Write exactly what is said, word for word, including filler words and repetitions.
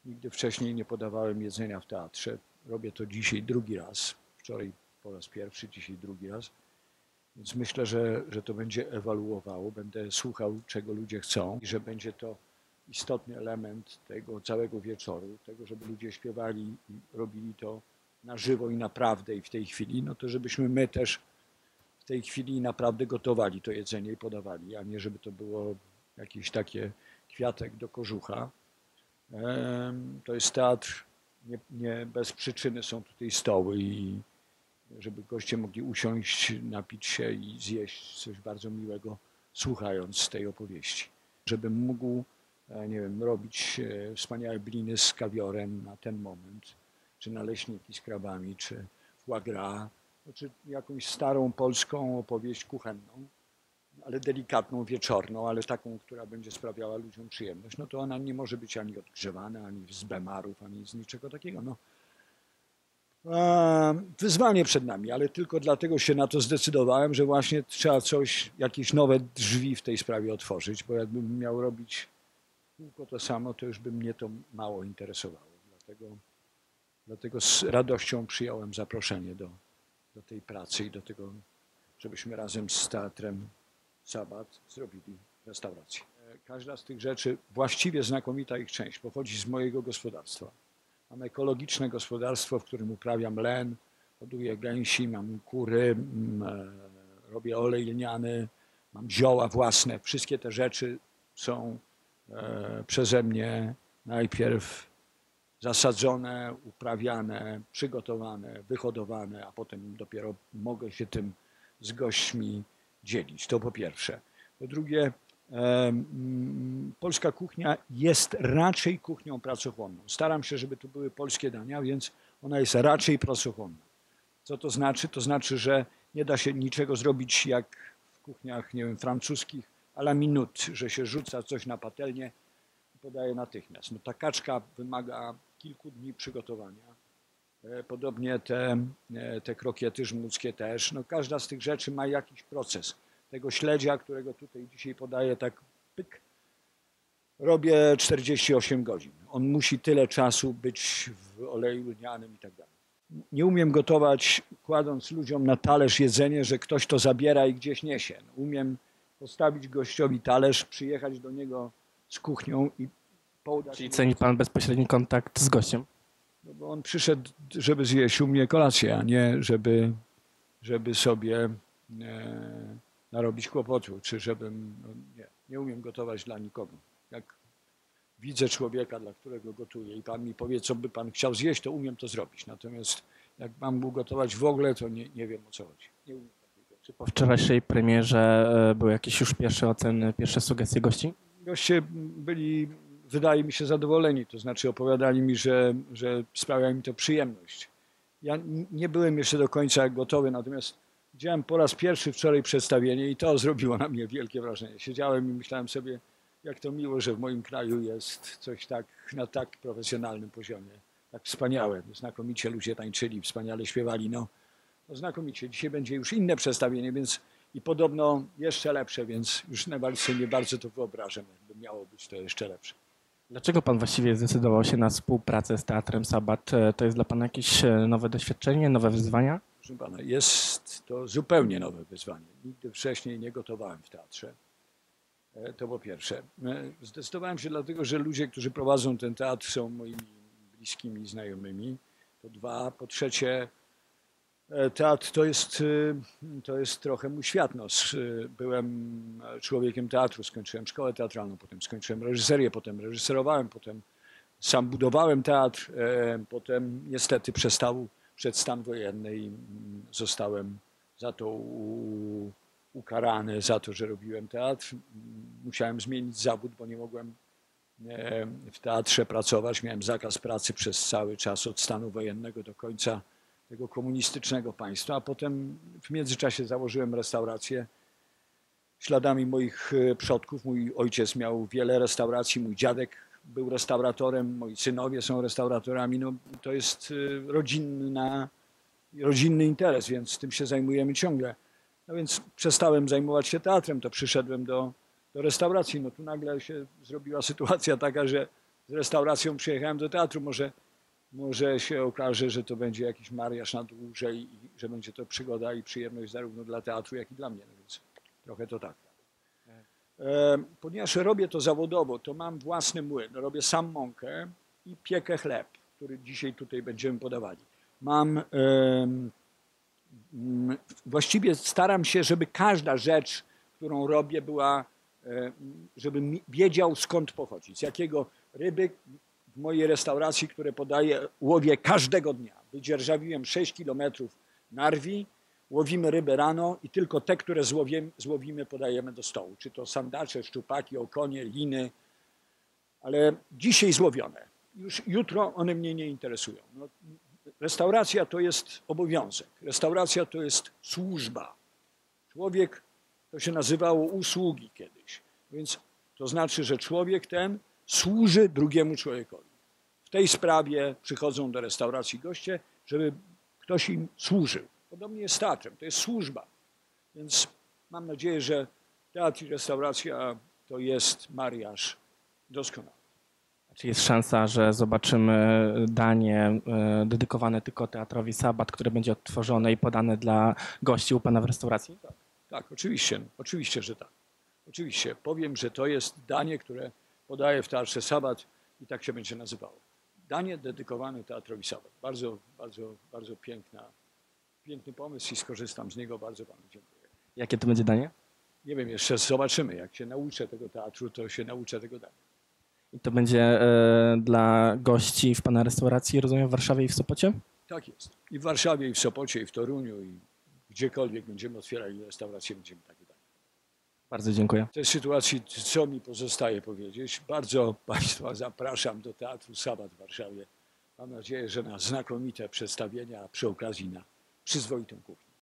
Nigdy wcześniej nie podawałem jedzenia w teatrze. Robię to dzisiaj drugi raz. Wczoraj po raz pierwszy, dzisiaj drugi raz. Więc myślę, że, że to będzie ewaluowało. Będę słuchał, czego ludzie chcą i że będzie to istotny element tego całego wieczoru, tego, żeby ludzie śpiewali i robili to na żywo i naprawdę i w tej chwili, no to żebyśmy my też w tej chwili naprawdę gotowali to jedzenie i podawali, a nie żeby to było jakieś takie kwiatek do kożucha. To jest teatr, nie, nie bez przyczyny są tutaj stoły i żeby goście mogli usiąść, napić się i zjeść coś bardzo miłego, słuchając tej opowieści. Żebym mógł, nie wiem, robić wspaniałe bliny z kawiorem na ten moment, czy naleśniki z krabami, czy foie gras, czy jakąś starą polską opowieść kuchenną, ale delikatną, wieczorną, ale taką, która będzie sprawiała ludziom przyjemność, no to ona nie może być ani odgrzewana, ani z bemarów, ani z niczego takiego. No. Wyzwanie przed nami, ale tylko dlatego się na to zdecydowałem, że właśnie trzeba coś, jakieś nowe drzwi w tej sprawie otworzyć, bo jakbym miał robić tylko to samo, to już by mnie to mało interesowało. Dlatego, dlatego z radością przyjąłem zaproszenie do, do tej pracy i do tego, żebyśmy razem z Teatrem Sabat zrobili restaurację. Każda z tych rzeczy, właściwie znakomita ich część, pochodzi z mojego gospodarstwa. Mam ekologiczne gospodarstwo, w którym uprawiam len, hoduję gęsi, mam kury, robię olej lniany, mam zioła własne. Wszystkie te rzeczy są przeze mnie najpierw zasadzone, uprawiane, przygotowane, wyhodowane, a potem dopiero mogę się tym z gośćmi dzielić. To po pierwsze. Po drugie, polska kuchnia jest raczej kuchnią pracochłonną. Staram się, żeby to były polskie dania, więc ona jest raczej pracochłonna. Co to znaczy? To znaczy, że nie da się niczego zrobić jak w kuchniach, nie wiem, francuskich, à la minute, że się rzuca coś na patelnię i podaje natychmiast. No, ta kaczka wymaga kilku dni przygotowania. Podobnie te, te krokiety żmudzkie też. No, każda z tych rzeczy ma jakiś proces. Tego śledzia, którego tutaj dzisiaj podaję, tak pyk, robię czterdzieści osiem godzin. On musi tyle czasu być w oleju lnianym i tak dalej. Nie umiem gotować, kładąc ludziom na talerz jedzenie, że ktoś to zabiera i gdzieś niesie. Umiem postawić gościowi talerz, przyjechać do niego z kuchnią i podać. Czyli ceni pan bezpośredni kontakt z gościem? No bo on przyszedł, żeby zjeść u mnie kolację, a nie żeby, żeby sobie e, narobić kłopotu, czy żebym, no nie, nie umiem gotować dla nikogo. Jak widzę człowieka, dla którego gotuję i pan mi powie, co by pan chciał zjeść, to umiem to zrobić. Natomiast jak mam mu gotować w ogóle, to nie, nie wiem, o co chodzi. Nie umiem. Czy po wczorajszej premierze były jakieś już pierwsze oceny, pierwsze sugestie gości? Goście byli, wydaje mi się, zadowoleni. To znaczy opowiadali mi, że, że sprawia im to przyjemność. Ja nie byłem jeszcze do końca gotowy, natomiast widziałem po raz pierwszy wczoraj przedstawienie i to zrobiło na mnie wielkie wrażenie. Siedziałem i myślałem sobie, jak to miło, że w moim kraju jest coś tak na tak profesjonalnym poziomie. Tak wspaniałe, znakomicie ludzie tańczyli, wspaniale śpiewali. No, no znakomicie. Dzisiaj będzie już inne przedstawienie, więc i podobno jeszcze lepsze, więc już nawet sobie nie bardzo to wyobrażam, jakby miało być to jeszcze lepsze. Dlaczego pan właściwie zdecydował się na współpracę z Teatrem Sabat? To jest dla pana jakieś nowe doświadczenie, nowe wyzwania? Proszę pana, jest to zupełnie nowe wyzwanie. Nigdy wcześniej nie gotowałem w teatrze. To po pierwsze. Zdecydowałem się dlatego, że ludzie, którzy prowadzą ten teatr, są moimi bliskimi znajomymi. To dwa. Po trzecie, teatr to jest, to jest trochę mój świat. No, byłem człowiekiem teatru, skończyłem szkołę teatralną, potem skończyłem reżyserię, potem reżyserowałem, potem sam budowałem teatr, potem niestety przestał przed stan wojenny i zostałem za to u, ukarany, za to, że robiłem teatr. Musiałem zmienić zawód, bo nie mogłem w teatrze pracować. Miałem zakaz pracy przez cały czas od stanu wojennego do końca tego komunistycznego państwa, a potem w międzyczasie założyłem restaurację śladami moich przodków. Mój ojciec miał wiele restauracji, mój dziadek był restauratorem, moi synowie są restauratorami. No, to jest rodzinna, rodzinny interes, więc tym się zajmujemy ciągle. No więc przestałem zajmować się teatrem, to przyszedłem do, do restauracji. No tu nagle się zrobiła sytuacja taka, że z restauracją przyjechałem do teatru. Może, może się okaże, że to będzie jakiś mariaż na dłużej i że będzie to przygoda i przyjemność zarówno dla teatru, jak i dla mnie. No więc trochę to tak. E, ponieważ robię to zawodowo, to mam własny młyn. Robię sam mąkę i piekę chleb, który dzisiaj tutaj będziemy podawali. Mam, e, właściwie staram się, żeby każda rzecz, którą robię, była, e, żebym wiedział, skąd pochodzi, z jakiego ryby w mojej restauracji, które podaję, łowię każdego dnia. Wydzierżawiłem sześć kilometrów narwi, łowimy rybę rano i tylko te, które złowimy, złowimy, podajemy do stołu. Czy to sandacze, szczupaki, okonie, liny, ale dzisiaj złowione. Już jutro one mnie nie interesują. No, restauracja to jest obowiązek. Restauracja to jest służba. Człowiek, to się nazywało usługi kiedyś. Więc to znaczy, że człowiek ten służy drugiemu człowiekowi. W tej sprawie przychodzą do restauracji goście, żeby ktoś im służył. Podobnie jest z teatrem, to jest służba. Więc mam nadzieję, że teatr i restauracja to jest mariaż doskonały. Czy jest szansa, że zobaczymy danie e, dedykowane tylko teatrowi Sabat, które będzie odtworzone i podane dla gości u pana w restauracji? Tak, tak, oczywiście, oczywiście, że tak. Oczywiście, powiem, że to jest danie, które podaję w Teatrze Sabat i tak się będzie nazywało. Danie dedykowane teatrowi Sabat. Bardzo, bardzo, bardzo piękna, piękny pomysł i skorzystam z niego. Bardzo panu dziękuję. Jakie to będzie danie? Nie wiem, jeszcze zobaczymy. Jak się nauczę tego teatru, to się nauczę tego dania. I to będzie e, dla gości w pana restauracji, rozumiem, w Warszawie i w Sopocie? Tak jest. I w Warszawie, i w Sopocie, i w Toruniu, i gdziekolwiek będziemy otwierali restaurację, będziemy takie dania. Bardzo dziękuję. W tej sytuacji, co mi pozostaje powiedzieć, bardzo państwa zapraszam do Teatru Sabat w Warszawie. Mam nadzieję, że na znakomite przedstawienia, a przy okazji na przyzwoitą kuchnię.